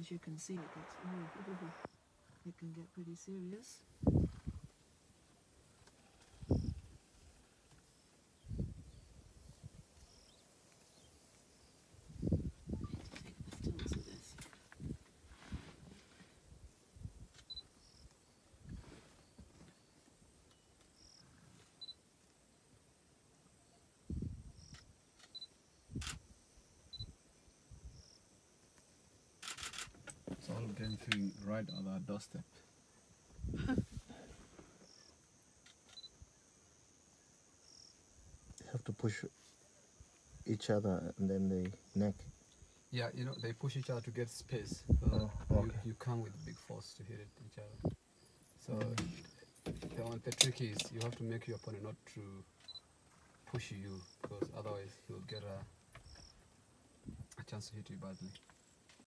As you can see, it can get pretty serious. It's all getting right on our doorstep. You have to push each other and then the neck. Yeah, you know, they push each other to get space. Okay. You come with big force to hit each other. So the trick is you have to make your opponent not to push you, because otherwise he'll get a chance to hit you badly.